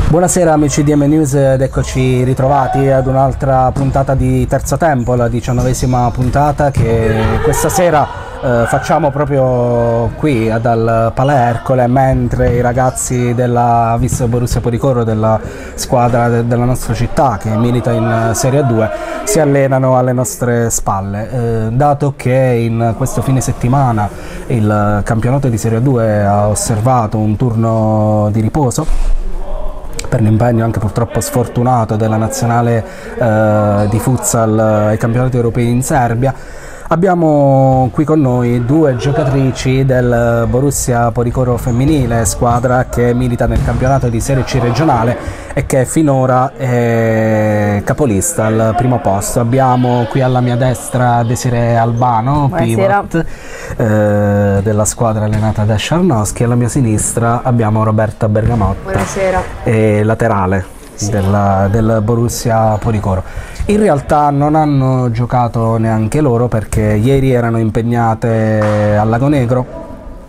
Buonasera amici di M News ed eccoci ritrovati ad un'altra puntata di Terzo Tempo, la 19ª puntata che questa sera facciamo proprio qui dal Palais Ercole, mentre i ragazzi della Vis Borussia Policoro, della squadra della nostra città che milita in Serie 2, si allenano alle nostre spalle. Dato che in questo fine settimana il campionato di Serie 2 ha osservato un turno di riposo per l'impegno anche purtroppo sfortunato della nazionale di futsal ai campionati europei in Serbia, abbiamo qui con noi due giocatrici del Borussia Policoro femminile, squadra che milita nel campionato di Serie C regionale e che finora è capolista al primo posto. Abbiamo qui alla mia destra Desiree Albano, pivot della squadra allenata da Sharnowski, alla mia sinistra abbiamo Roberta Bergamotta, laterale del Borussia Policoro. In realtà non hanno giocato neanche loro perché ieri erano impegnate al Lago Negro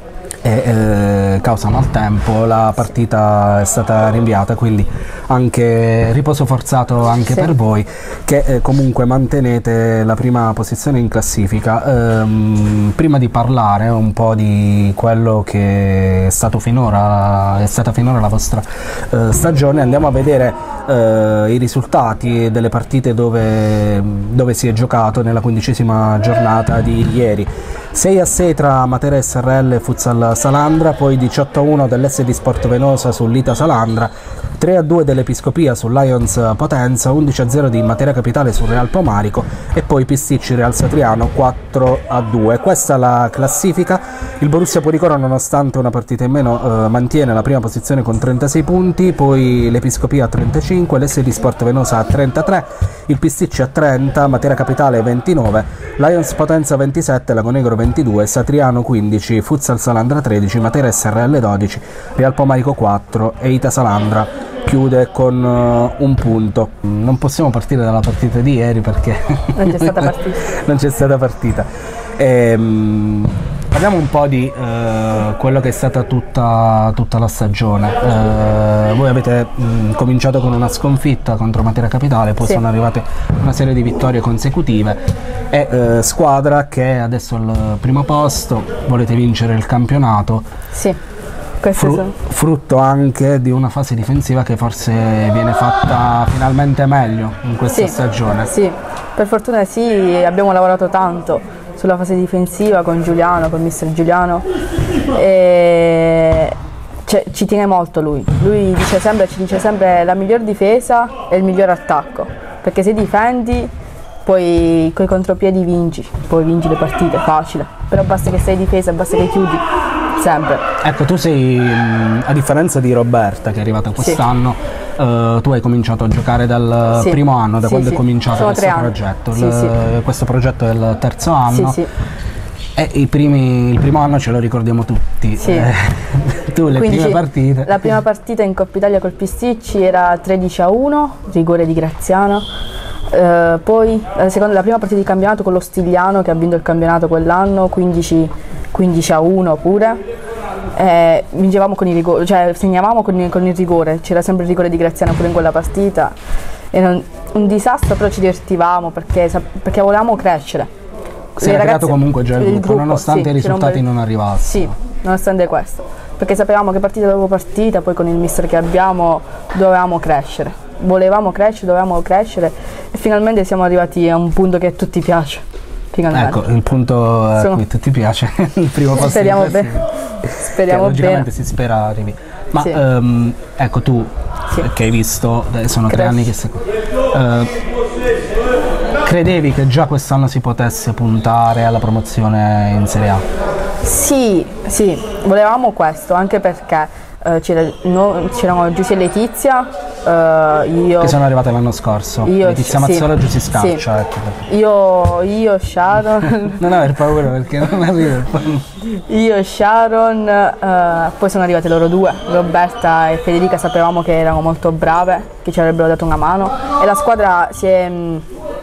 e causa maltempo la partita è stata rinviata, quindi anche riposo forzato anche per voi che comunque mantenete la prima posizione in classifica. Prima di parlare un po' di quello che è stata finora la vostra stagione, andiamo a vedere i risultati delle partite dove si è giocato nella 15ª giornata di ieri. 6-6 tra Matera SRL e Futsal Salandra, poi 18-1 dell'SD Sport Venosa sull'Ita Salandra, 3-2 dell'Episcopia sul Lions Potenza, 11-0 di Matera Capitale sul Real Pomarico e poi Pisticci Real Satriano 4-2. Questa è la classifica. Il Borussia Policoro, nonostante una partita in meno, mantiene la prima posizione con 36 punti, poi l'Episcopia a 35, l'SD Sport Venosa a 33, il Pisticci a 30, Matera Capitale 29, Lions Potenza 27, Lago Negro 22, Satriano 15, Futsal Salandra 13, Matera SRL 12, Real Pomarico 4 e Ita Salandra chiude con un punto. Non possiamo partire dalla partita di ieri perché non c'è stata partita. Non c'è stata partita. Parliamo un po' di quello che è stata tutta la stagione. Voi avete cominciato con una sconfitta contro Matera Capitale, poi sono arrivate una serie di vittorie consecutive e squadra che adesso è al primo posto, volete vincere il campionato. Sì. Frutto anche di una fase difensiva che forse viene fatta finalmente meglio in questa stagione. Sì, per fortuna sì, abbiamo lavorato tanto sulla fase difensiva con Giuliano, con mister Giuliano, e ci tiene molto lui. Lui ci dice sempre la miglior difesa è il miglior attacco, perché se difendi poi coi contropiedi vinci le partite, facile, però basta che sei difesa, basta che chiudi. Sempre. Ecco, tu sei, a differenza di Roberta che è arrivata quest'anno, tu hai cominciato a giocare dal primo anno, da quando è cominciato questo progetto. Questo progetto è il terzo anno. E il primo anno ce lo ricordiamo tutti. Tu prime partite. La prima partita in Coppa Italia col Pisticci era 13-1, rigore di Graziano. Poi la prima partita di campionato con lo Stigliano che ha vinto il campionato quell'anno, 15-1 pure. Vincevamo con i rigori, cioè segnavamo con il rigore, c'era sempre il rigore di Graziano pure in quella partita. Era un disastro, però ci divertivamo perché volevamo crescere. Si era creato comunque già il gruppo, nonostante i risultati non arrivassero. Sì, nonostante questo, perché sapevamo che partita dopo partita, poi con il mister che abbiamo dovevamo crescere. Volevamo crescere, dovevamo crescere e finalmente siamo arrivati a un punto che a tutti piace. Ecco, il punto a cui tutti piace, il primo posto. Speriamo bene. Speriamo bene. Logicamente si spera arrivi. Ma ecco, tu che hai visto, sono 3 anni che sei qui, credevi che già quest'anno si potesse puntare alla promozione in Serie A? Sì, volevamo questo, anche perché c'erano Giussi e Letizia, io... Che sono arrivate l'anno scorso, Letizia Mazzola e Giussi Scaccia. Io, Sharon... Non aver paura perché non arrivo. Io, Sharon, poi sono arrivate loro due, Roberta e Federica, sapevamo che erano molto brave, che ci avrebbero dato una mano e la squadra si è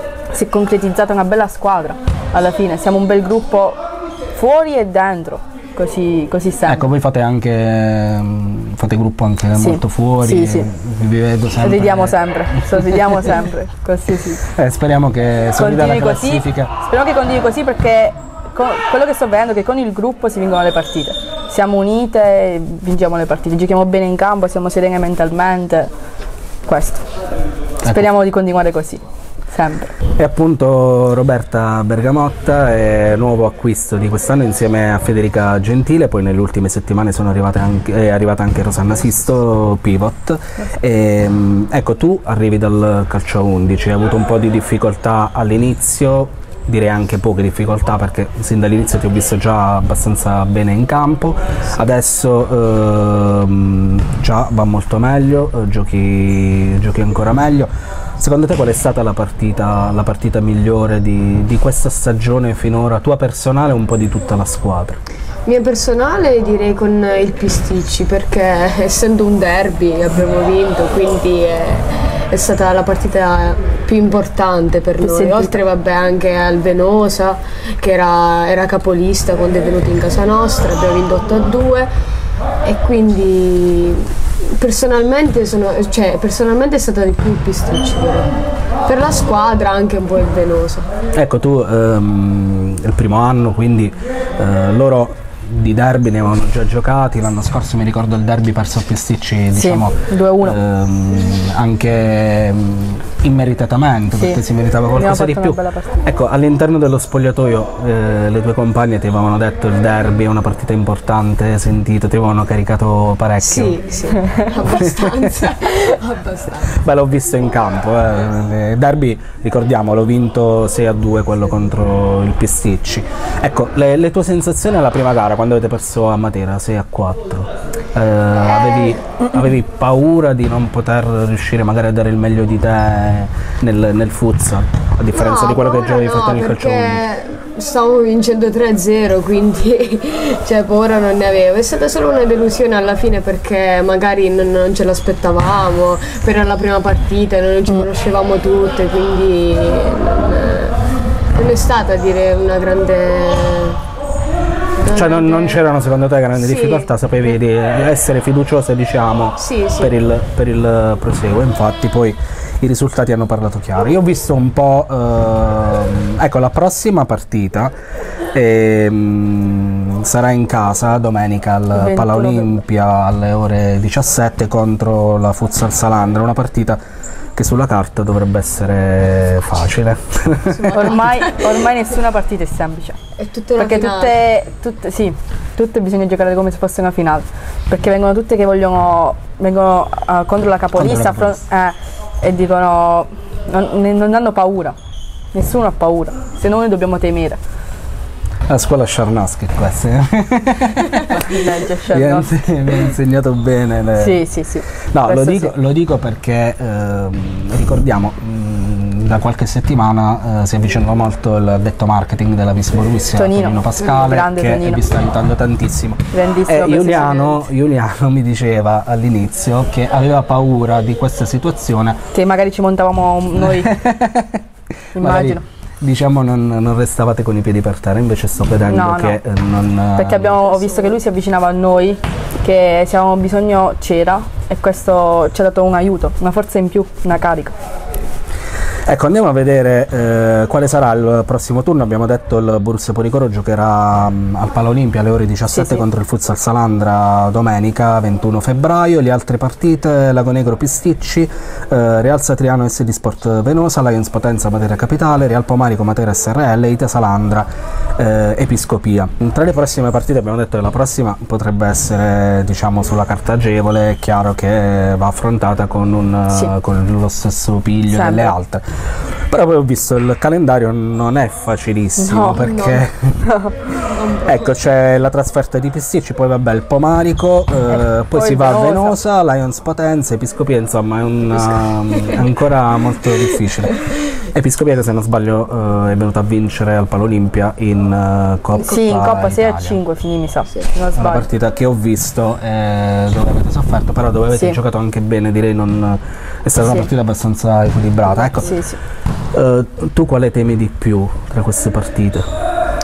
concretizzata, una bella squadra alla fine, siamo un bel gruppo fuori e dentro. così sempre. Ecco, voi fate anche fate gruppo anche molto fuori, vi vedo sempre. Sorridiamo sempre, così sì. Speriamo che solida la classifica. Speriamo che continui così, perché quello che sto vedendo è che con il gruppo si vincono le partite. Siamo unite e vinciamo le partite, giochiamo bene in campo, siamo sereni mentalmente. Questo. Speriamo di continuare così. Sempre. E appunto Roberta Bergamotta è nuovo acquisto di quest'anno insieme a Federica Gentile, poi nelle ultime settimane è arrivata anche Rosanna Sisto, pivot. Ecco, tu arrivi dal calcio a 11, hai avuto un po' di difficoltà all'inizio, direi anche poche difficoltà, perché sin dall'inizio ti ho visto già abbastanza bene in campo, adesso già va molto meglio, giochi ancora meglio. Secondo te qual è stata la partita migliore di questa stagione finora, tua personale e un po' di tutta la squadra? Mia personale direi con il Pisticci, perché essendo un derby abbiamo vinto, quindi è stata la partita più importante per noi, oltre vabbè anche al Venosa che era capolista quando è venuto in casa nostra, abbiamo vinto 8-2 e quindi personalmente è stata di più il Pisticci, per la squadra anche un po' il Venosa. Ecco, tu il primo anno, quindi loro di derby ne avevano già giocati, l'anno scorso mi ricordo il derby perso a Pisticci, diciamo 2-1, anche immeritatamente, perché si meritava qualcosa di più. Ecco, all'interno dello spogliatoio le tue compagne ti avevano detto il derby è una partita importante, sentito, ti avevano caricato parecchio. Sì, abbastanza. Beh, l'ho visto in campo, il derby, ricordiamo, l'ho vinto 6-2 quello contro il Pisticci. Ecco, le tue sensazioni alla prima gara, quando avete perso a Matera 6-4, avevi paura di non poter riuscire magari a dare il meglio di te nel futsal, a differenza di quello che già avevi fatto nel calcio? Stavo vincendo 3-0, quindi paura non ne avevo. È stata solo una delusione alla fine, perché magari non ce l'aspettavamo, era la prima partita, non ci conoscevamo tutte, quindi non è stata, a dire, una grande... non c'erano secondo te grandi difficoltà, sapevi di essere fiduciosa, diciamo, per il proseguo, infatti poi i risultati hanno parlato chiaro. Io ho visto un po', ecco, la prossima partita sarà in casa domenica al Palaolimpia alle ore 17 contro la Futsal Salandra, una partita che sulla carta dovrebbe essere facile. Ormai nessuna partita è semplice. È tutta una perché tutte bisogna giocare come se fosse una finale. Perché vengono tutte che vengono contro la capolista e dicono non hanno paura. Nessuno ha paura, se no noi dobbiamo temere. La scuola Sharnowski questa. Mi ha insegnato bene. Sì. No, lo dico perché ricordiamo, da qualche settimana si avvicina molto il detto marketing della Vis Borussia, Tonino Pascale, che vi sta aiutando tantissimo. Giuliano mi diceva all'inizio che aveva paura di questa situazione. Che magari ci montavamo noi, immagino. Diciamo non restavate con i piedi per terra, invece sto vedendo che non... Perché ho visto che lui si avvicinava a noi, che se avevamo bisogno c'era, e questo ci ha dato un aiuto, una forza in più, una carica. Ecco, andiamo a vedere quale sarà il prossimo turno. Abbiamo detto il Borussia Policoro giocherà al Palaolimpia alle ore 17 contro il Futsal Salandra domenica 21 febbraio. Le altre partite: Lagonegro Pisticci, Real Satriano SD Sport Venosa, Lions Potenza Matera Capitale, Real Pomarico Matera SRL, Ite Salandra Episcopia. Tra le prossime partite abbiamo detto che la prossima potrebbe essere, diciamo, sulla carta agevole. È chiaro che va affrontata con lo stesso piglio delle altre. Però poi ho visto il calendario, non è facilissimo, perché ecco, c'è la trasferta di Pisticci, poi vabbè il Pomarico, poi si va a Venosa, Lions Potenza, Episcopia, insomma è ancora molto difficile. Episcopia, che se non sbaglio è venuta a vincere al Palaolimpia in Coppa. Sì, in Coppa 6-5 finì, mi sa. Non sbaglio. Una partita che ho visto dove avete sofferto, però dove avete giocato anche bene, direi. È stata una partita abbastanza equilibrata. Ecco, tu quale temi di più tra queste partite?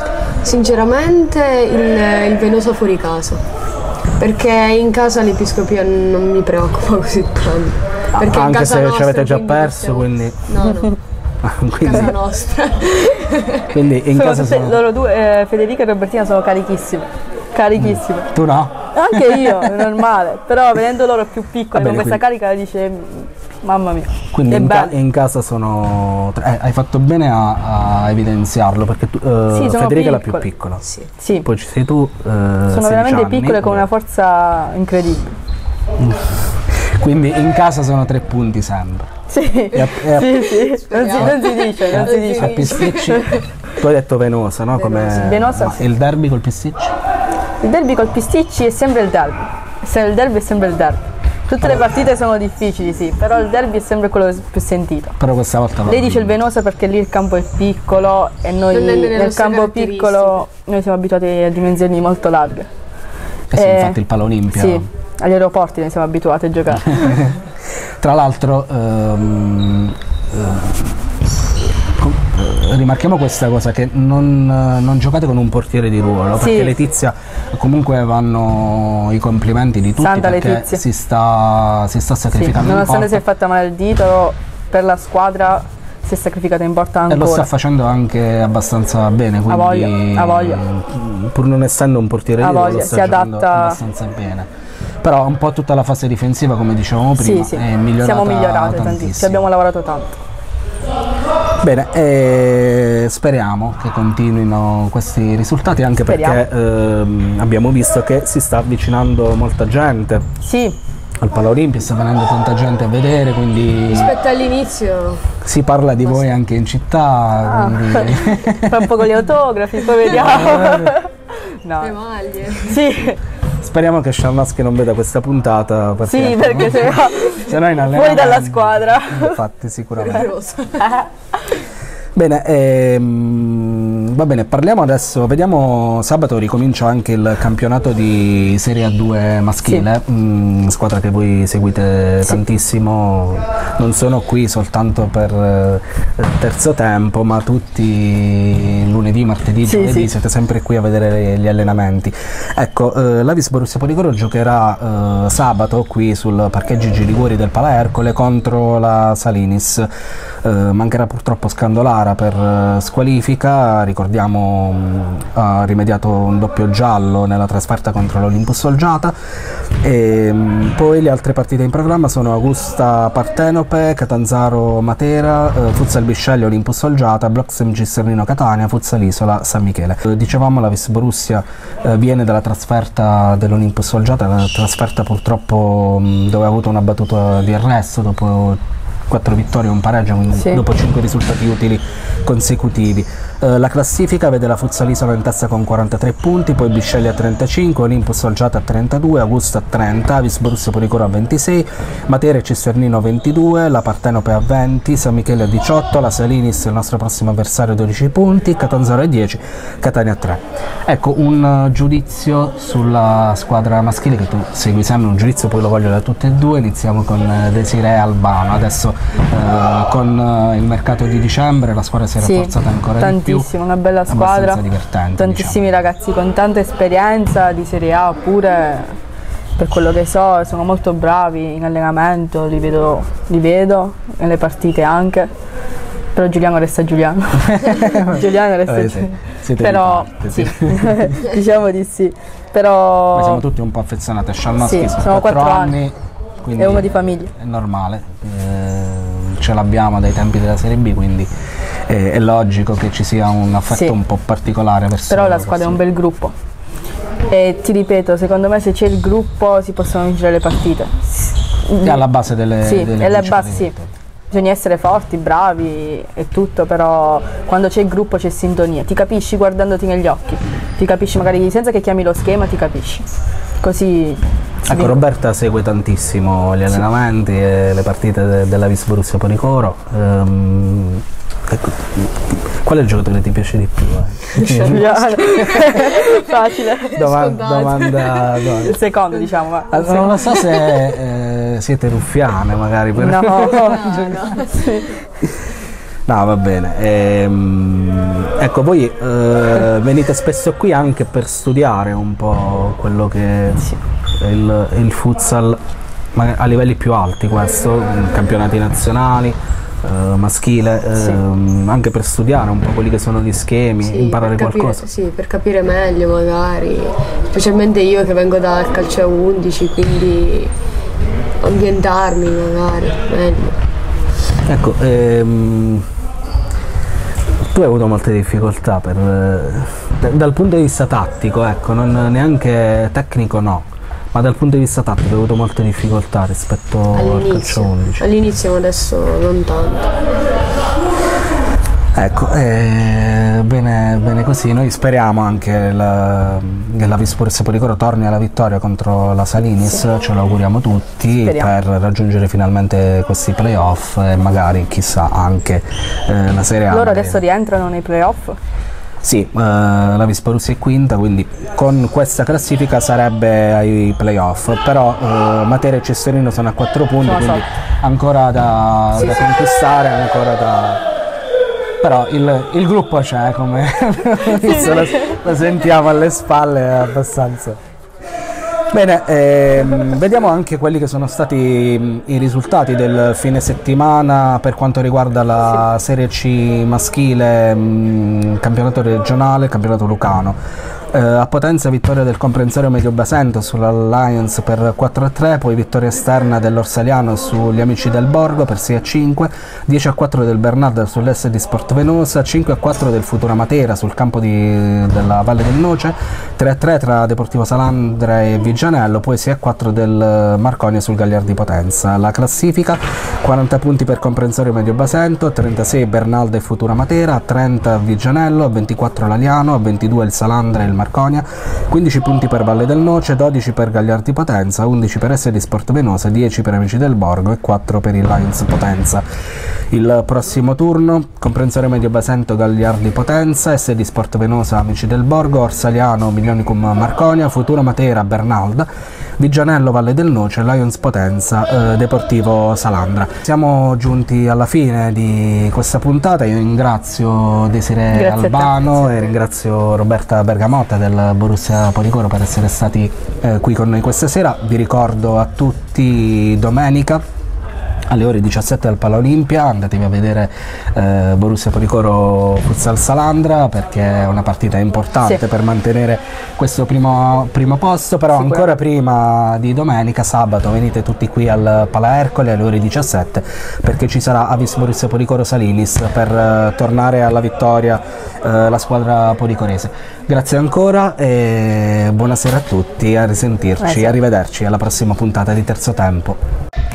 Sinceramente il Venosa fuori casa, perché in casa l'Episcopia non mi preoccupa così tanto. Perché in Anche casa se nostra, ci avete già quindi perso, possiamo- quindi... No, quindi, casa nostra. quindi in casa Tutte, sono... loro due, Federica e Robertina, sono carichissime. Carichissime. Tu no? Anche io, è normale. Però vedendo loro più piccole Va bene, con questa carica dice mamma mia. Quindi è bello. in casa sono... hai fatto bene a evidenziarlo, perché tu, Sì, sono Federica è la più piccole. piccola. Sì. Sì, Poi ci sei tu, sono 16 veramente anni. piccole con una forza incredibile. Quindi in casa sono 3 punti sempre. Sì, E sì. Non si dice, non si A dice. Pisticci, tu hai detto Venosa, no? Come... Venosa, ma sì. il derby col Pisticci? Il derby col Pisticci è sempre il derby. Se il derby è sempre il derby. Tutte le partite sono difficili, sì, però il derby è sempre quello più sentito. Però questa volta va Lei dice il bene. Venosa perché lì il campo è piccolo e noi Non è nelle nel nostre campo piccolo noi siamo abituati a dimensioni molto larghe. Sì, infatti il Palolimpia. Sì, agli aeroporti ne siamo abituati a giocare. Tra l'altro rimarchiamo questa cosa, che non giocate con un portiere di ruolo, Sì. perché Letizia comunque vanno i complimenti di tutti, Santa perché Letizia. si sta Sì, sacrificando in nonostante si è porta fatta male il dito, per la squadra si è sacrificata in porta e lo sta ancora. facendo anche abbastanza bene, quindi Ha voglia. pur non essendo un portiere Ha di ruolo voglia, lo sta si giocando adatta. abbastanza bene. Però un po' tutta la fase difensiva, come dicevamo prima, Sì, sì. è migliorata Siamo migliorate tantissimo, tantissimo. abbiamo lavorato tanto. Bene, speriamo che continuino questi risultati, anche Speriamo. perché abbiamo visto che si sta avvicinando molta gente Sì, al Palolimpia, sta venendo tanta gente a vedere, quindi Rispetto all'inizio, si parla di voi anche in città, quindi fra un po' con gli autografi, poi vediamo. No. le maglie. Sì, speriamo che Sciarnaschi non veda questa puntata, sì, perché se no se no in fuori allenamento- dalla squadra. Infatti, sicuramente. Rosa. Bene, va bene, parliamo adesso, vediamo, sabato ricomincia anche il campionato di Serie A2 maschile, squadra che voi seguite tantissimo, non sono qui soltanto per terzo tempo, ma tutti lunedì, martedì, Sì, giovedì sì. siete sempre qui a vedere gli allenamenti. Ecco, l'Avis Borussia Policoro giocherà sabato qui sul parcheggio Gigi Liguori del Pala Ercole contro la Salinis. Mancherà purtroppo Scandolara per squalifica, ricordiamo ha rimediato un doppio giallo nella trasferta contro l'Olympus Solgiata, e poi le altre partite in programma sono Augusta Partenope, Catanzaro Matera, Futsal Bisceglie Olympus Solgiata, Bloxem Gissernino Catania, Futsal Isola San Michele. Dicevamo la Vis Borussia viene dalla trasferta dell'Olympus Solgiata, la trasferta purtroppo dove ha avuto una battuta di arresto dopo 4 vittorie e un pareggio, quindi Sì. dopo 5 risultati utili consecutivi. La classifica vede la Futsal Isola in testa con 43 punti, poi Bisceglie a 35, Olympus Solgiata a 32, Augusta a 30, Avis Borussia Policoro a 26, Matera e Cisternino a 22, la Partenope a 20, San Michele a 18, la Salinis, il nostro prossimo avversario, 12 punti, Catanzaro a 10, Catania a 3. Ecco, un giudizio sulla squadra maschile che tu segui sempre, un giudizio poi lo voglio da tutte e due. Iniziamo con Desiree Albano. Adesso con il mercato di dicembre la squadra si è Sì, rafforzata ancora di più. tantissimo, una bella Abbastanza squadra, divertente, tantissimi ragazzi con tanta esperienza di Serie A, pure per quello che so sono molto bravi in allenamento, li vedo nelle partite anche, però Giuliano resta Giuliano. Giuliano resta Sì, Giuliano. siete Però di parte, sì, sì. diciamo di sì, però Ma siamo tutti un po' affezionati a Sciarnaschi, Sì, sono sono 4 4 anni, quindi è uomo di famiglia. è normale, ce l'abbiamo dai tempi della Serie B, quindi è logico che ci sia un affetto Sì. un po' particolare verso Però la squadra è un bel gruppo e ti ripeto, secondo me se c'è il gruppo si possono vincere le partite. è alla base delle Sì, delle è la vincite base, sì. dirette. Bisogna essere forti, bravi e tutto, però quando c'è il gruppo c'è sintonia, ti capisci guardandoti negli occhi, ti capisci magari senza che chiami lo schema, ti capisci. Così si Ecco, vince. Roberta segue tantissimo gli allenamenti e le partite della Vis Borussia Policoro. Ecco, qual è il giocatore che ti piace di più? Giuliano. Facile. Domanda. Il secondo, diciamo. Ma Non lo so se siete ruffiane magari. no, No. Sì. No, va bene. Ecco, voi venite spesso qui anche per studiare un po' quello che è il futsal a livelli più alti, questo, campionati nazionali, maschile, anche per studiare un po' quelli che sono gli schemi, imparare qualcosa. Sì, per capire meglio magari, specialmente io che vengo dal calcio a 11, quindi ambientarmi magari meglio. Ecco, tu hai avuto molte difficoltà dal punto di vista tattico, ecco, non neanche tecnico no, ma dal punto di vista tattico hai avuto molte difficoltà rispetto al calcio 11. All'inizio, ma adesso non tanto. Ecco, bene così, noi speriamo anche che la Visporese Policoro torni alla vittoria contro la Salinis, ce lo auguriamo tutti, per raggiungere finalmente questi playoff e magari chissà anche la Serie A. Loro adesso rientrano nei playoff? Sì, la Visporese è quinta, quindi con questa classifica sarebbe ai playoff, però Matera e Cestorino sono a 4 punti, quindi ancora da conquistare, ancora da... Però il gruppo c'è, come visto, lo sentiamo alle spalle, è abbastanza. Bene, vediamo anche quelli che sono stati i risultati del fine settimana per quanto riguarda la Serie C maschile, campionato regionale, campionato lucano. A Potenza vittoria del comprensorio Medio Basento sulla Lions per 4-3, poi vittoria esterna dell'Orsaliano sugli Amici del Borgo per 6-5, 10-4 del Bernardo sull'SD Sport Venosa, 5-4 del Futura Matera sul campo della Valle del Noce, 3-3 tra Deportivo Salandra e Vigianello, poi 6-4 del Marconia sul Gagliardi Potenza. La classifica: 40 punti per comprensorio Medio Basento, 36 Bernalda e Futura Matera, 30 Vigianello, 24 l'Aliano, 22 il Salandra e il Marconia, 15 punti per Valle del Noce, 12 per Gagliardi Potenza, 11 per SD Sport Venosa, 10 per Amici del Borgo e 4 per il Lions Potenza. Il prossimo turno: comprensorio Medio Basento Gagliardi Potenza, SD Sport Venosa Amici del Borgo, Orsaliano Milionicum Marconia, Futura Matera Bernalda, Vigianello Valle del Noce, Lions Potenza, Deportivo Salandra. Siamo giunti alla fine di questa puntata. Io ringrazio Desiree Albano e ringrazio Roberta Bergamotta del Borussia Policoro per essere stati qui con noi questa sera. Vi ricordo a tutti domenica alle ore 17 al Pala Olimpia, andatevi a vedere Borussia Policoro Futsal Salandra, perché è una partita importante per mantenere questo primo posto, però ancora prima di domenica, sabato, venite tutti qui al Pala Ercole alle ore 17, perché ci sarà Avis Borussia Policoro Salinis per tornare alla vittoria la squadra policorese. Grazie ancora e buonasera a tutti, a risentirci, arrivederci alla prossima puntata di Terzo Tempo.